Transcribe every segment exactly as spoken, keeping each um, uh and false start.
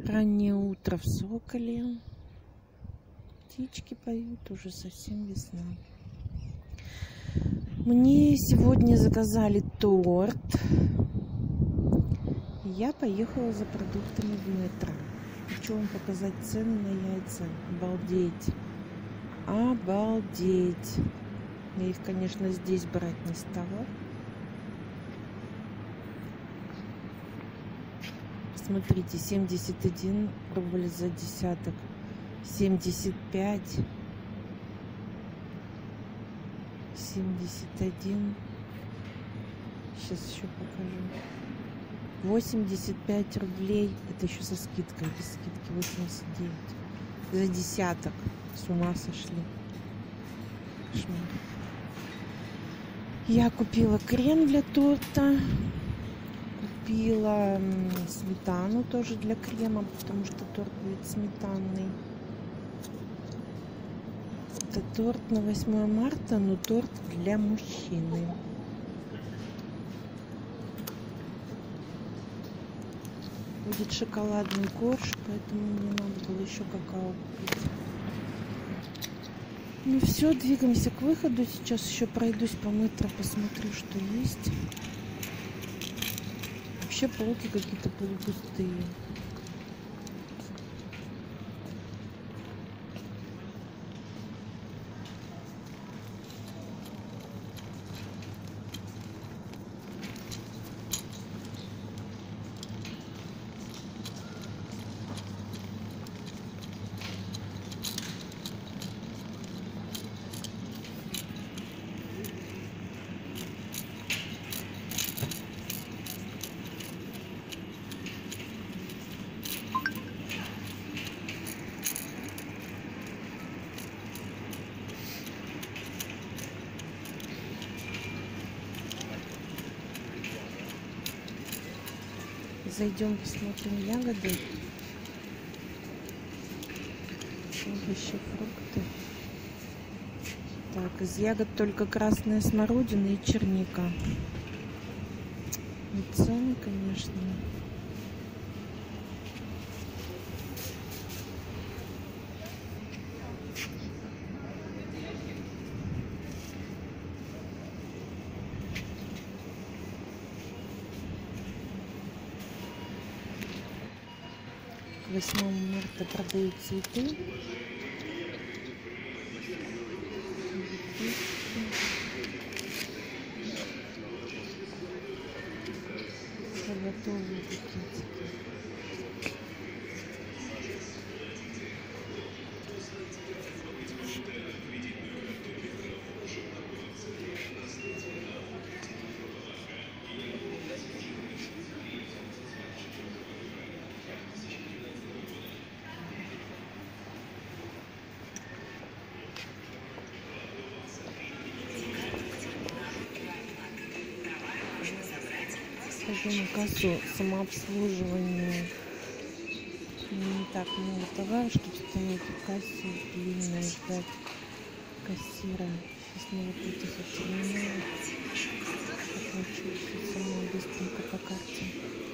Раннее утро в Соколе. Птички поют, уже совсем весна. Мне сегодня заказали торт. Я поехала за продуктами в Метро. Хочу вам показать цены на яйца. Обалдеть. Обалдеть. Я их, конечно, здесь брать не стала. Смотрите, семьдесят один рубль за десяток. семьдесят пять. семьдесят один. Сейчас еще покажу. восемьдесят пять рублей. Это еще со скидкой. Без скидки восемьдесят девять. За десяток. С ума сошли. Кошмар. Я купила крем для торта. Купила сметану тоже для крема, потому что торт будет сметанный. Это торт на восьмое марта, но торт для мужчины. Будет шоколадный корж, поэтому мне надо было еще какао купить. Ну все, двигаемся к выходу. Сейчас еще пройдусь по Метро, посмотрю, что есть. Вообще полки какие-то полупустые. Зайдем, посмотрим ягоды, овощи, фрукты. Так, из ягод только красная смородина и черника. И цены, конечно. К восьмому марта продают цветы. Готовые пакетики. Схожу на кассу, самообслуживание. Не так много товара, чтобы стоять в кассе длинно и ждать кассира. Сейчас мы вот этих вот терминалов оплачу сама быстренько по карте.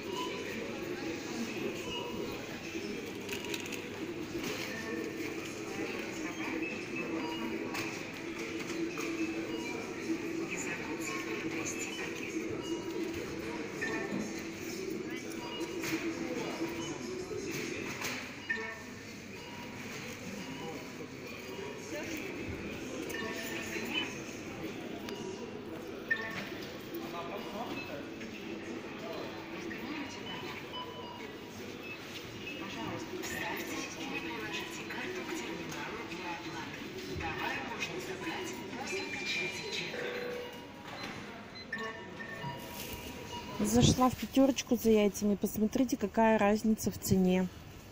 Зашла в пятерочку за яйцами. Посмотрите, какая разница в цене.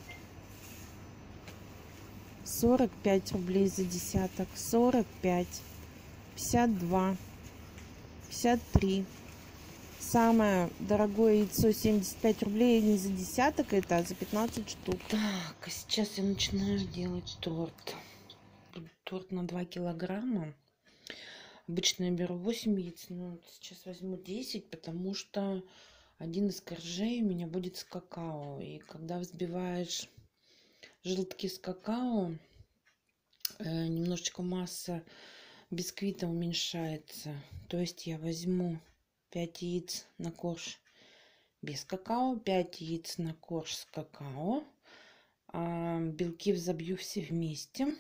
сорок пять рублей за десяток. сорок пять. пятьдесят два. пятьдесят три. Самое дорогое яйцо семьдесят пять рублей не за десяток, это а за пятнадцать штук. Так, а сейчас я начинаю делать торт. Торт на два килограмма. Обычно я беру восемь яиц, но сейчас возьму десять, потому что один из коржей у меня будет с какао. И когда взбиваешь желтки с какао, э, немножечко масса бисквита уменьшается. То есть я возьму пять яиц на корж без какао, пять яиц на корж с какао. А белки взобью все вместе.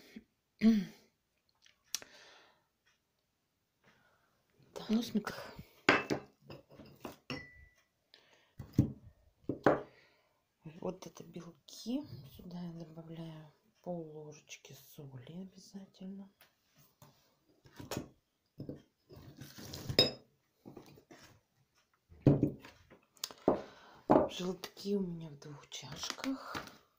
Ну, смотри. Вот это белки. Сюда я добавляю пол ложечки соли обязательно. Желтки у меня в двух чашках.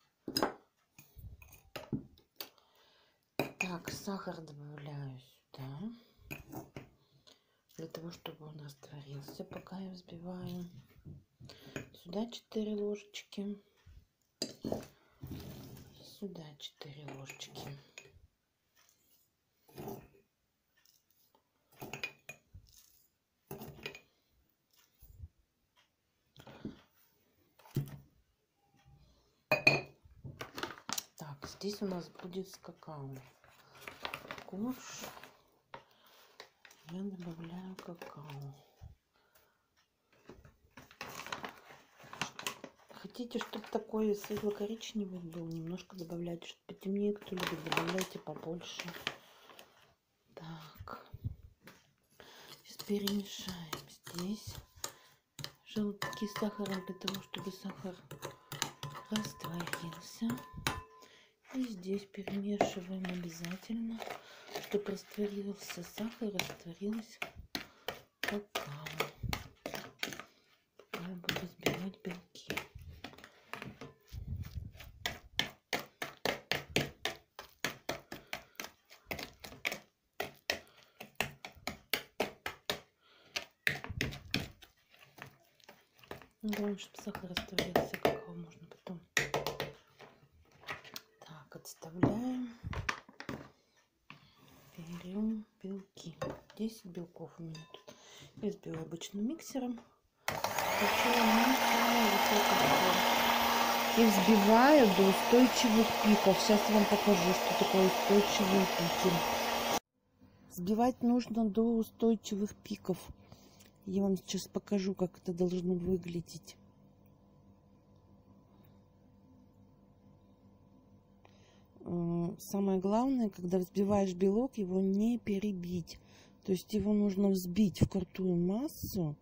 Так, сахар добавляю сюда. Для того, чтобы он растворился, пока я взбиваю. Сюда четыре ложечки. Сюда четыре ложечки. Так, здесь у нас будет с какао. Корж. Я добавляю какао. Хотите, чтобы такой светло-коричневый был, немножко добавляйте, чтобы потемнее, кто любит, добавляйте побольше. Так, сейчас перемешаем здесь желтки с сахаром, для того, чтобы сахар растворился. И здесь перемешиваем обязательно, чтобы растворился сахар, растворилось какао. Пока я буду взбивать белки. Главное, чтобы сахар растворился, какао можно потом. Так, отставляем. Берем белки. десять белков у меня тут. Я взбиваю обычным миксером. И взбиваю до устойчивых пиков. Сейчас я вам покажу, что такое устойчивые пики. Взбивать нужно до устойчивых пиков. Я вам сейчас покажу, как это должно выглядеть. Самое главное, когда взбиваешь белок, его не перебить. То есть его нужно взбить в крутую массу,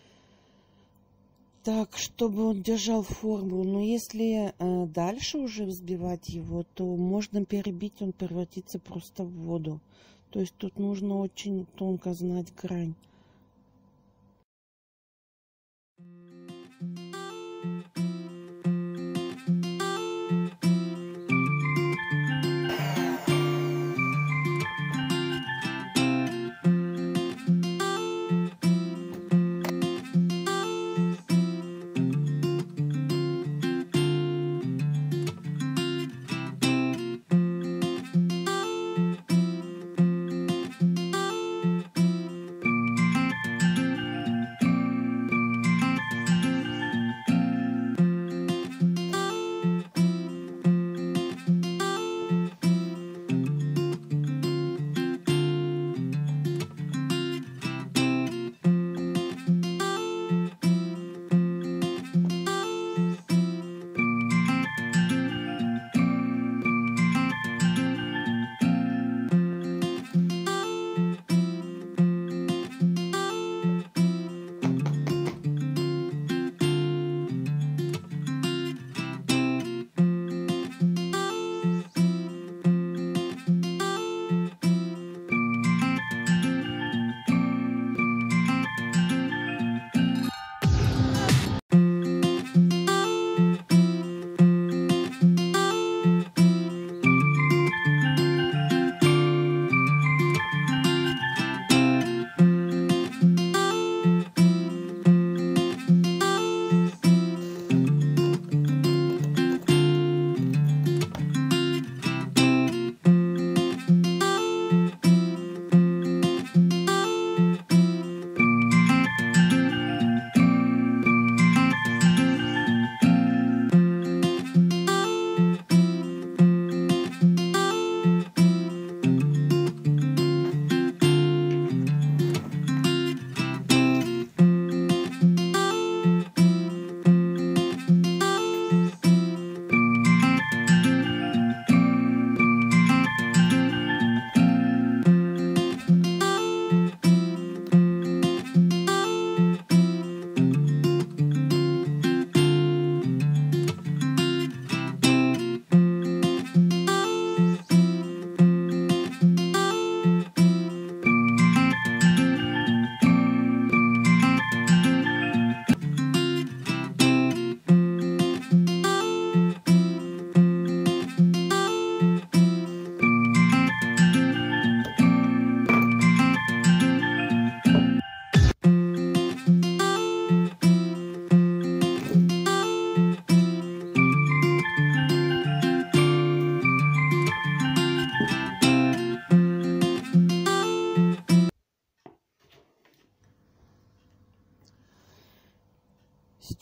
так, чтобы он держал форму. Но если дальше уже взбивать его, то можно перебить, он превратится просто в воду. То есть тут нужно очень тонко знать грань.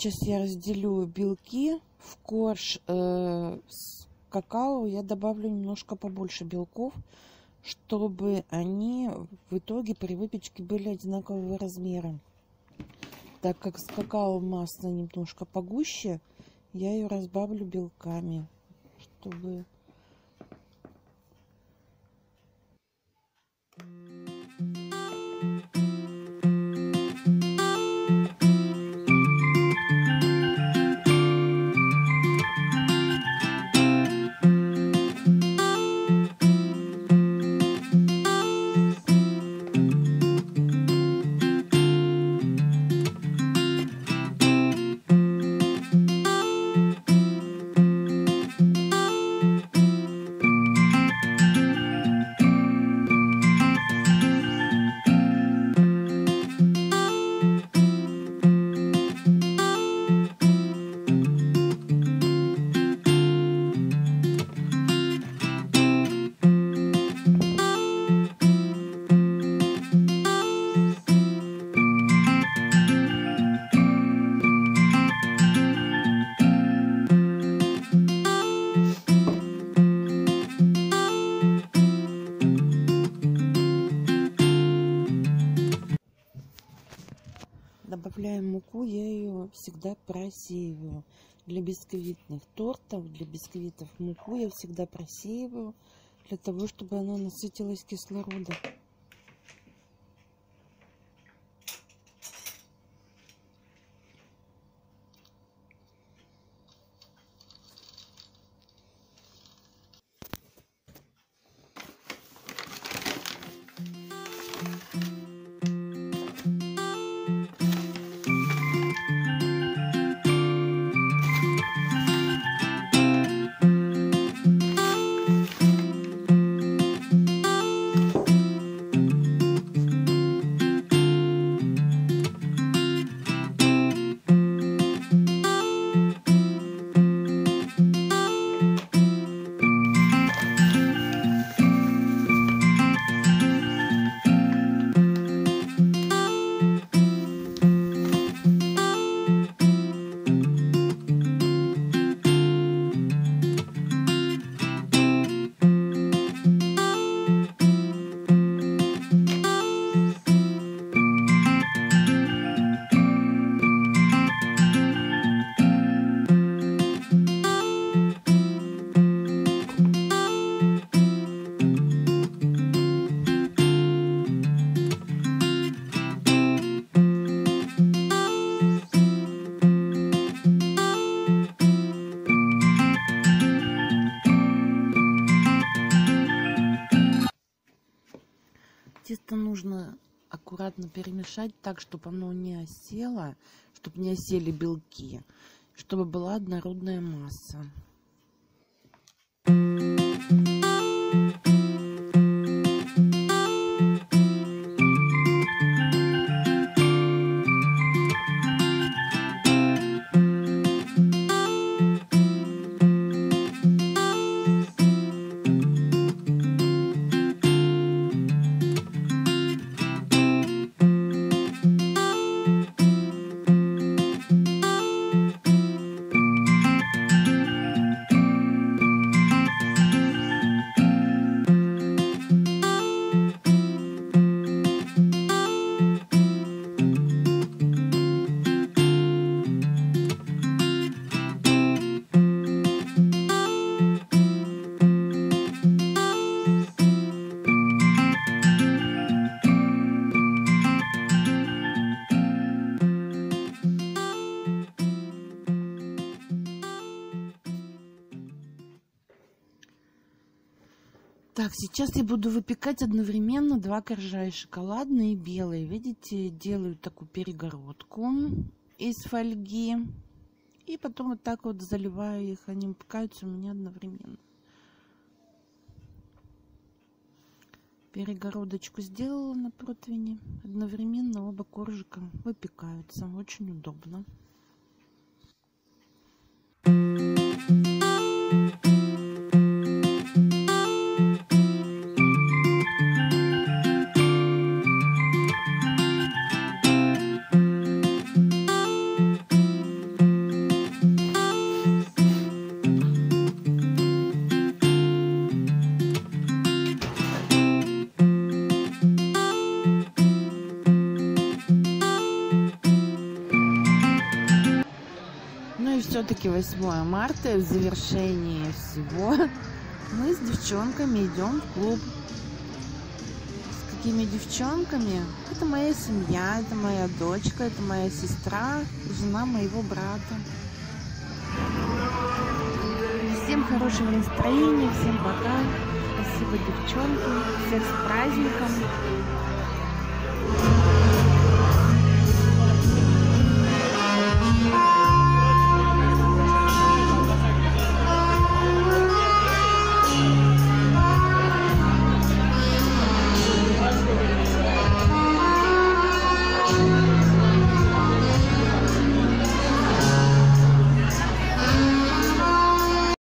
сейчас я разделю белки в корж э, с какао. Я добавлю немножко побольше белков, чтобы они в итоге при выпечке были одинакового размера. Так как с какао масса немножко погуще, я ее разбавлю белками, чтобы... Добавляем муку, я ее всегда просеиваю. Для бисквитных тортов, для бисквитов муку я всегда просеиваю, для того, чтобы она насытилась кислородом. Тесто нужно аккуратно перемешать так, чтобы оно не осело, чтобы не осели белки, чтобы была однородная масса. Так, сейчас я буду выпекать одновременно два коржа, и шоколадный, и белый. Видите, делаю такую перегородку из фольги. И потом вот так вот заливаю их, они выпекаются у меня одновременно. Перегородочку сделала на противне. Одновременно оба коржика выпекаются. Очень удобно. все-таки восьмое марта, и в завершении всего мы с девчонками идем в клуб. С какими девчонками? Это моя семья, это моя дочка, это моя сестра, жена моего брата. Всем хорошего настроения, всем пока. Спасибо, девчонки. Всех с праздником.